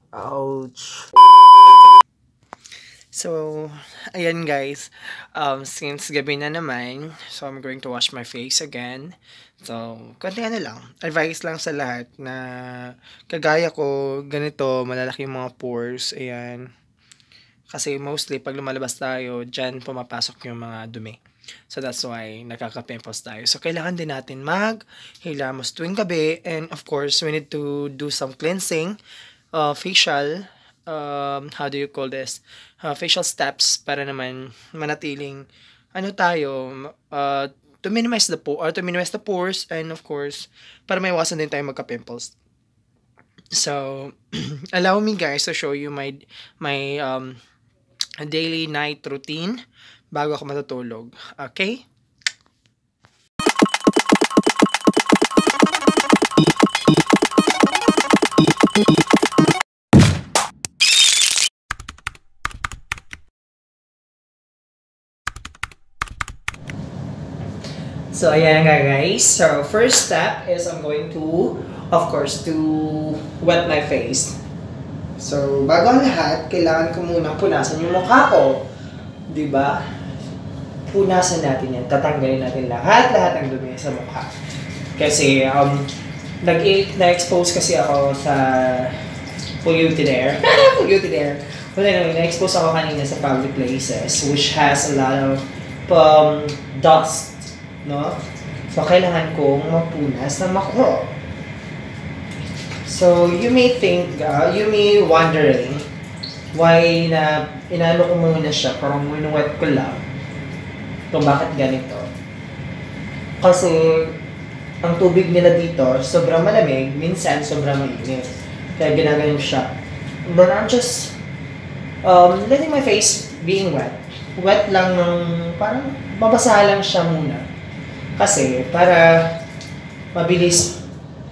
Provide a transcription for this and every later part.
Ouch. So, ayan guys, since gabi na naman, so I'm going to wash my face again. So, konti ano lang, advice lang sa lahat na kagaya ko, ganito, malalaki yung mga pores, ayan. Kasi mostly, pag lumalabas tayo, dyan pumapasok yung mga dumi. So, that's why nagkaka-pimples tayo. So, kailangan din natin maghilamos tuwing gabi. And of course, we need to do some cleansing, facial, how do you call this? Facial steps para naman manatiling, ano tayo, to minimize the pores and of course, para maiwasan din tayo magka-pimples. So, allow me guys to show you my daily night routine bago ako matutulog. Okay? So, ayan nga guys. So, first step is I'm going to, of course, to wet my face. So, bago ang lahat, kailangan ko munang punasan yung mukha ko. Diba? Punasan natin yan. Tatanggalin natin lahat ng dumi sa mukha. Kasi, na-expose kasi ako sa polluted air. Polluted air. Well, anyway, na-expose ako kanina sa public places which has a lot of dust. No? So, kailangan kong mapunas ng mako. So, you may wondering why na inano ko muna siya, parang winuwet ko lang. Kung bakit ganito. Kasi, ang tubig nila dito, sobrang malamig, minsan sobrang mainit. Kaya ginaganon siya. But I'm just letting my face being wet. Wet lang ng, parang babasa lang siya muna. Kasi, para mabilis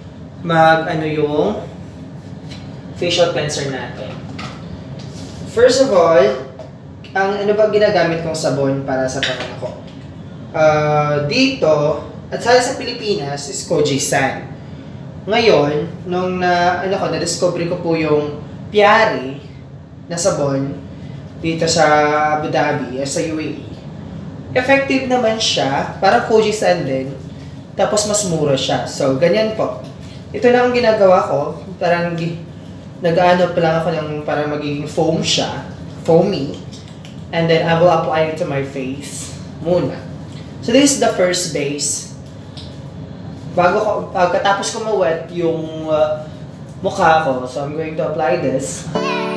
yung facial cleanser natin. First of all, ang ano ba ginagamit kong sabon para sa pangalan ko? Dito, at sa Pilipinas, is Kojisan. Ngayon, nung na-discover ko po yung Piari na sabon dito sa Abu Dhabi, sa UAE. Effective naman siya, parang Kojisan din, tapos mas mura siya. So, ganyan po. Ito lang ang ginagawa ko, parang nag-ano pa lang ako ng parang magiging foam siya, foamy, and then I will apply it to my face muna. So, this is the first base. Pagkatapos ko ma-wet yung mukha ko, so I'm going to apply this.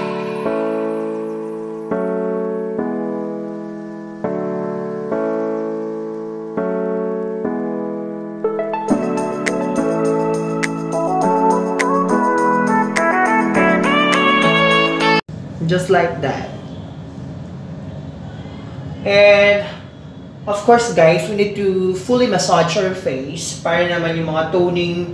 Just like that. And of course guys, we need to fully massage our face para naman yung mga toning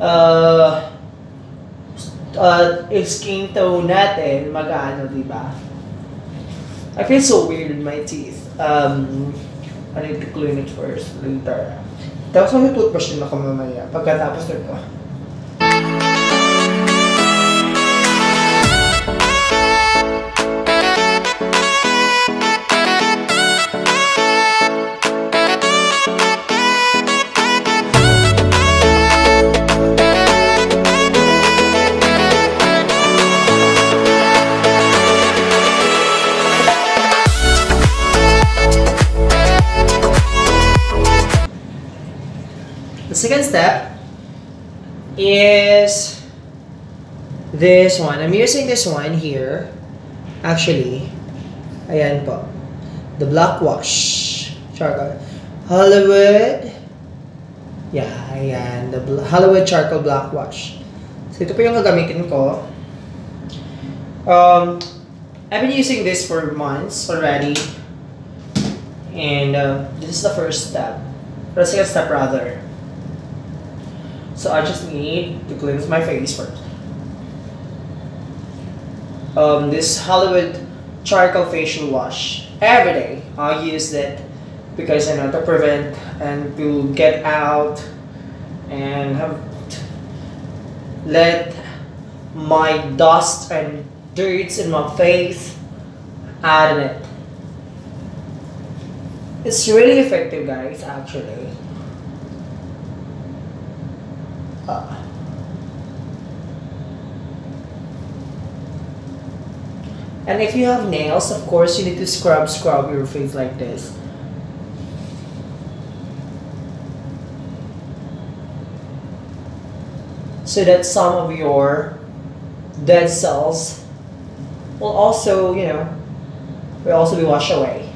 skin tone natin mag-ano, diba? I feel so weird in my teeth. I need to clean it first later. Tapos mag-toothbrush din ako mamaya pagkatapos nito. The second step is this one. I'm using this one here. Actually, ayan po. The Black Wash. Charcoal. Hollywood. Yeah, ayan. The Hollywood Charcoal Black Wash. So, ito po yung gagamitin ko. I've been using this for months already. And this is the first step. Or the second step rather. So I just need to cleanse my face first. This Hollywood Charcoal Facial Wash. Every day I use it because to prevent and to get out and let my dust and dirts in my face, add it. It's really effective, guys, actually. Uh, and if you have nails, of course, you need to scrub your face like this. So that some of your dead cells will also, will also be washed away.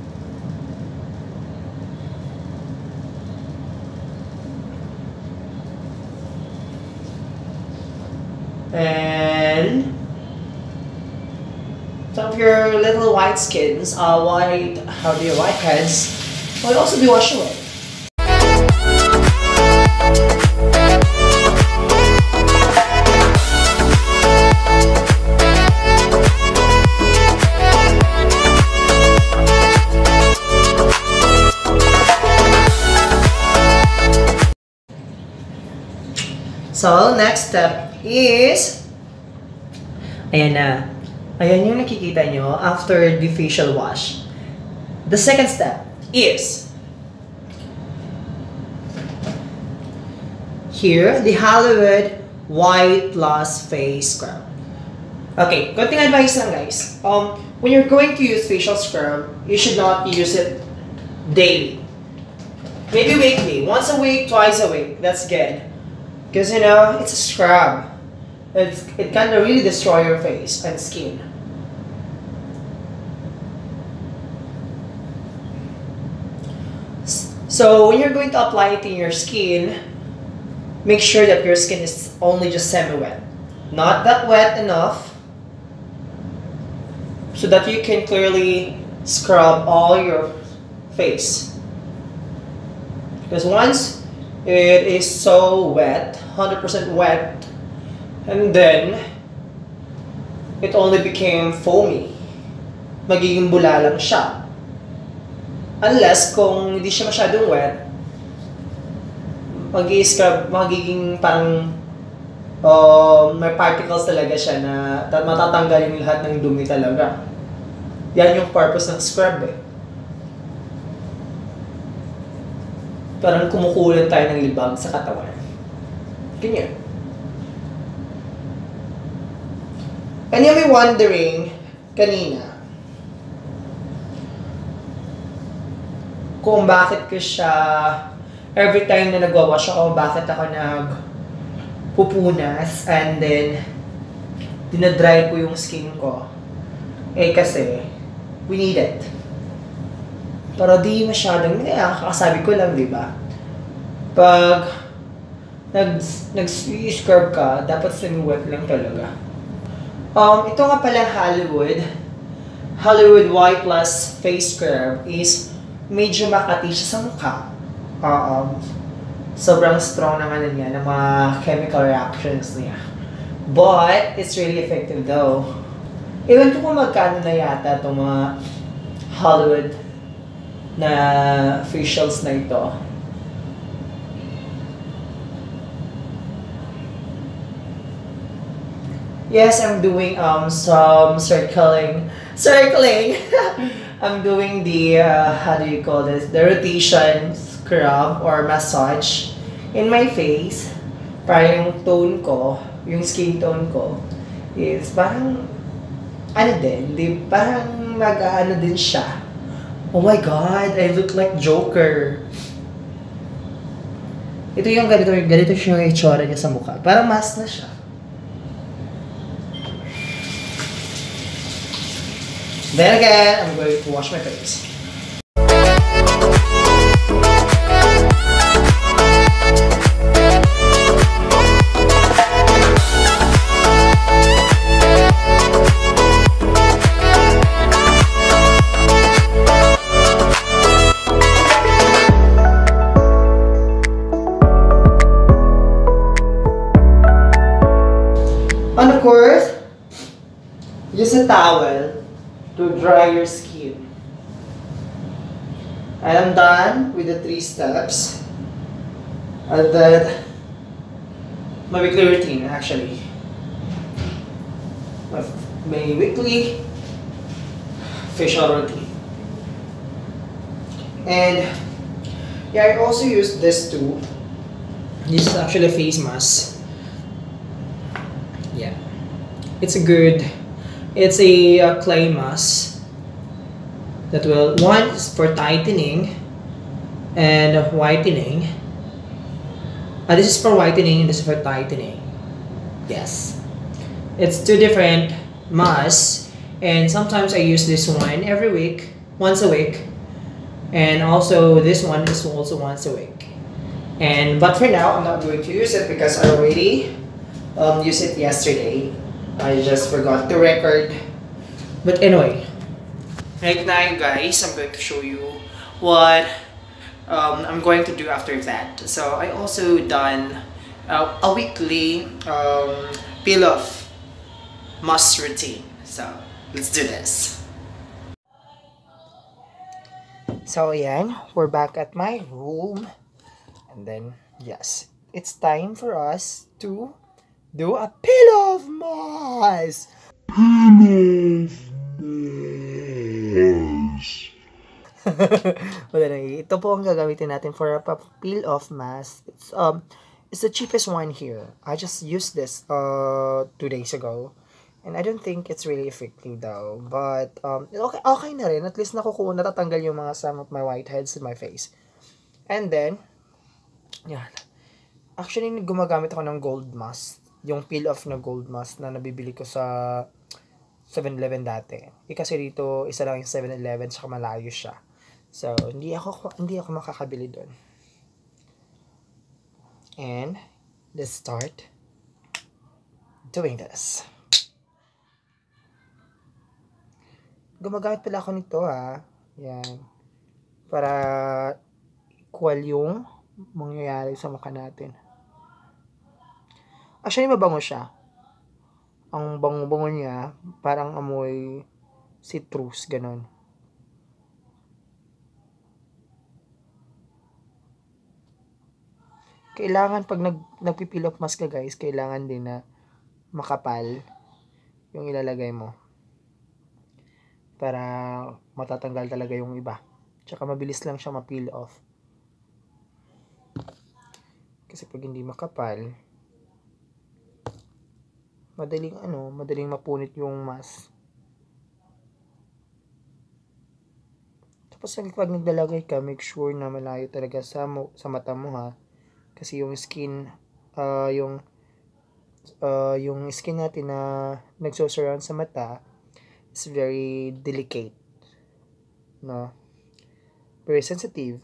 And some of your little white skins, whiteheads, will also be washed away. So, next step is, ayan na. Ayan yung nakikita nyo after the facial wash. The second step is, here, the Hollywood White Loss Face Scrub. Okay, konting advice lang guys. When you're going to use facial scrub, you should not use it daily. Maybe weekly, once a week, twice a week, that's good. Because it's a scrub. It can really destroy your face and skin. So when you're going to apply it in your skin, make sure that your skin is only just semi-wet. Not that wet enough so that you can clearly scrub all your face. Because once it is so wet, 100% wet, and then it only became foamy. Magiging bula lang siya. Unless kung hindi siya masyadong wet, mag-i-scrub, magiging parang may particles talaga siya na matatanggal yung lahat ng dumi talaga. Yan yung purpose ng scrub eh. Parang kumukulan tayo ng libag sa katawan. Ganyan. And you may wondering, kanina, kung bakit ko siya, every time na nagwawash ako, bakit ako nagpupunas, and then, dinadry ko yung skin ko. Eh kasi, we need it. Pero di masyadong, kakasabi ko lang, di ba? Pag nag-scrub ka, dapat semi-wet lang talaga. Ito nga pala Hollywood White Plus Face Scrub is medyo makati siya sa mukha. Sobrang strong ng niya, ng mga chemical reactions niya. But, it's really effective though. Ewan ko kung magkano na yata itong mga Hollywood na facials na ito. Yes, I'm doing some circling. I'm doing the how do you call this? The rotation scrub or massage in my face para yung tone ko, yung skin tone ko is parang parang mag-ano din siya. Oh my God, I look like Joker. Ito yung ganito siya yung itsura niya sa mukha. Parang mask na siya. Then again, I'm going to wash my face. And of course, use a towel to dry your skin. I am done with the 3 steps. And then, my weekly routine actually. my, my weekly facial routine. And yeah, I also use this too. This is actually a face mask. Yeah, it's a good. It's a clay mask that will, one is for tightening and whitening. This is for whitening and this is for tightening. Yes, it's two different masks, and sometimes I use this one every week, once a week, and also this one is also once a week. And but for now, I'm not going to use it because I already used it yesterday. I just forgot to record. But anyway, right now, guys, I'm going to show you what I'm going to do after that. So I also done a weekly peel off mask routine. So let's do this. So ayan, we're back at my room. And then, yes, it's time for us to do a peel off mask. Wala na, ito po ang gagamitin natin for a peel off mask. It's the cheapest one here. I just used this 2 days ago. And I don't think it's really effective though. But okay na rin. At least natatanggal yung mga some of my whiteheads in my face. And then, yan. Actually, gumagamit ako ng gold mask. Yung peel off na gold mask na nabibili ko sa 7-Eleven dati. Kasi dito, isa lang yung 7-Eleven, saka malayo siya. So, hindi ako makakabili doon. And, let's start doing this. Gumagamit pala ako nito ha. Yan. Para equal yung mangyayari sa mukha natin. Actually, mabango siya. Ang bango-bango niya, parang amoy citrus, ganon. Kailangan pag nagpipeel off mask ka guys, kailangan din na makapal yung ilalagay mo. Para matatanggal talaga yung iba. Tsaka mabilis lang siya ma-peel off. Kasi pag hindi makapal, madaling mapunit yung mask. Tapos pag naglalagay ka, make sure na malayo talaga sa mata mo ha. Kasi yung skin, yung skin natin na nagsusurround sa mata is very delicate. No? Very sensitive.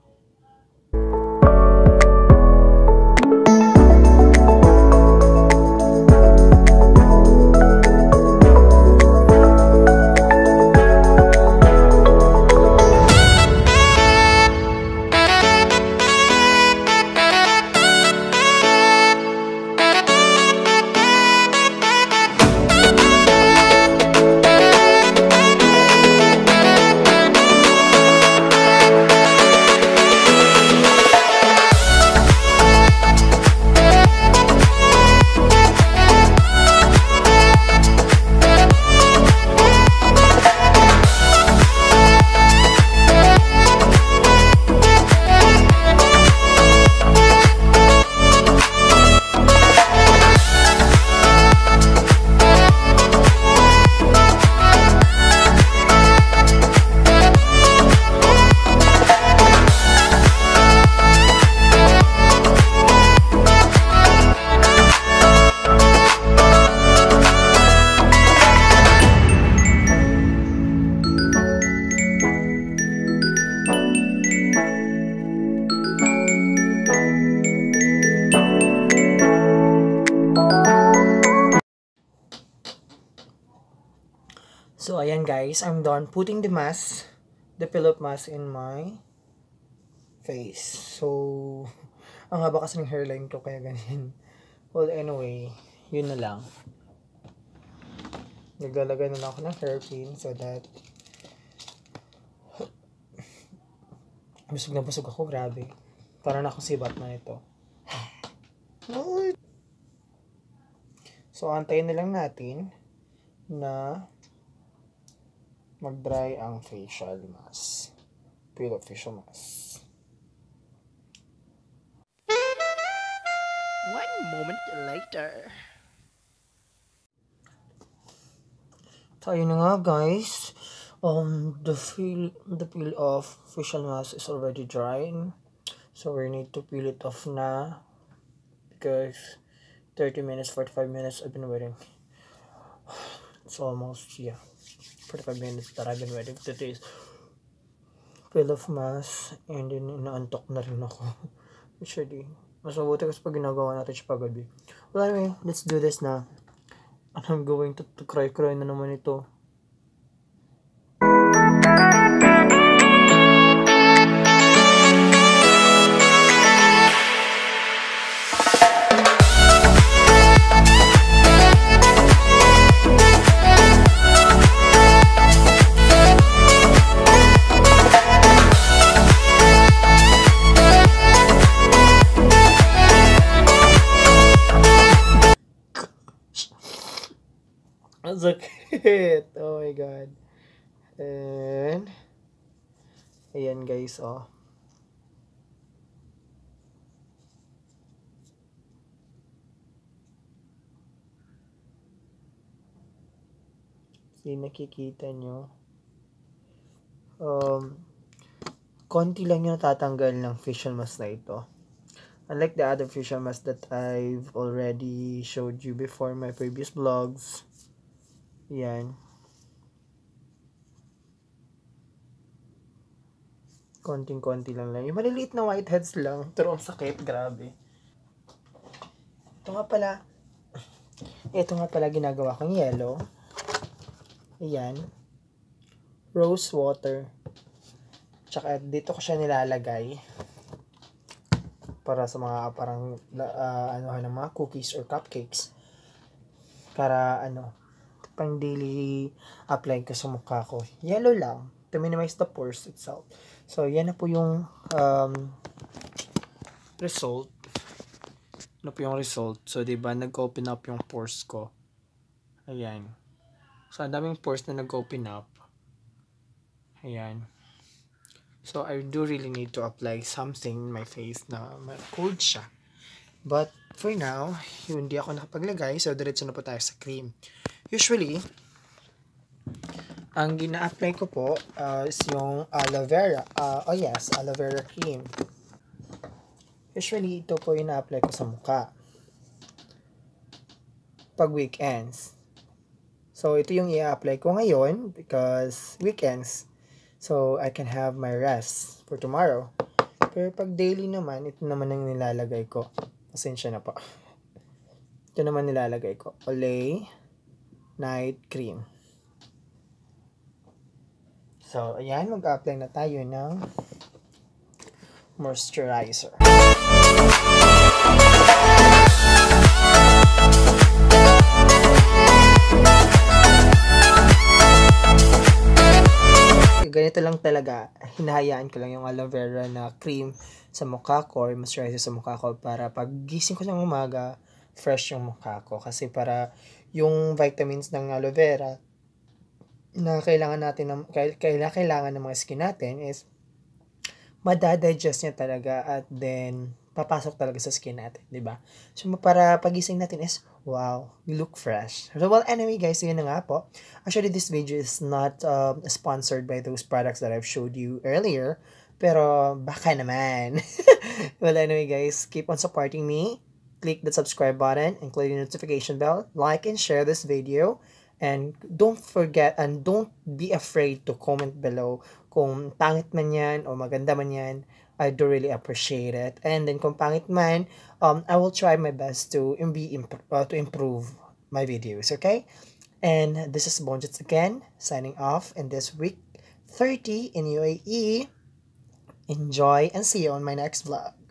So, ayan guys, I'm done putting the mask, the peel-off mask in my face. So, ang haba kasi ng hairline ko, kaya ganyan. Well, anyway, yun na lang. Naglalagay na lang ako ng hairpin so that busog na busog ako, grabe. Parang ako si Batman ito. So, antayin na lang natin na mag-dry ang facial mask. Peel of facial mask. One moment later. So, ayun na nga guys. The peel of facial mask is already drying. So, we need to peel it off na. Because 30 minutes, 45 minutes I've been waiting. It's almost, 45 minutes that I've been waiting for this peel of mask. And then, inaantok na rin ako. Actually, mas mabuti kasi pag ginagawa natin siya paggabi. Well, anyway, let's do this na. I'm going to cry na naman ito. Sakit. Oh my god. And ayan guys, oh. Hindi nakikita nyo. Konti lang yung natatanggal ng facial mask na ito. Unlike the other facial mask that I've already showed you before in my previous vlogs. Yan. Konting-konti lang. Yung maliliit na whiteheads lang. Pero ang sakit, grabe. Ito nga pala ginagawa kong yellow. Ayan. Rose water. Tsaka dito ko siya nilalagay. Para sa mga parang ng mga cookies or cupcakes. Para pang daily apply ko sa mukha ko. Yellow lang to minimize the pores itself. So yan na po yung result. Ano po yung result? So diba nag-open up yung pores ko. Ayan. So ang daming pores na nag-open up. Ayan. So I do really need to apply something in my face na cold siya. But for now, hindi ako nakapaglagay. So diretso na po tayo sa cream. Usually, ang gina-apply ko po is yung aloe vera. Aloe vera cream. Usually, ito po yung na-apply ko sa mukha. Pag weekends. So, ito yung i-apply ko ngayon because weekends. So, I can have my rest for tomorrow. Pero pag daily naman, ito naman ang nilalagay ko. Pasensya na po. Ito naman nilalagay ko. Olay Night Cream. So, ayan. Mag-apply na tayo ng moisturizer. Ganito lang talaga. Hinahayaan ko lang yung aloe vera na cream sa mukha ko or moisturizer sa mukha ko para pag gising ko ng umaga, fresh yung mukha ko. Kasi para yung vitamins ng aloe vera na kailangan ng mga skin natin is madadigest niya talaga at then papasok talaga sa skin natin, di ba? So para pagising natin is wow, you look fresh. So well, anyway guys, yun na nga po. Actually, this video is not sponsored by those products that I've showed you earlier, pero baka naman. Well, anyway guys, keep on supporting me. Click the subscribe button and click the notification bell. Like and share this video. And don't forget and don't be afraid to comment below kung pangit man yan o maganda man yan. I do really appreciate it. And then kung pangit man, I will try my best to improve my videos, okay? And this is Bonjits again, signing off in this week 30 in UAE. Enjoy and see you on my next vlog.